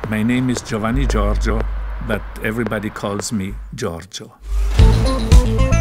My name is Giovanni Giorgio, but everybody calls me Giorgio.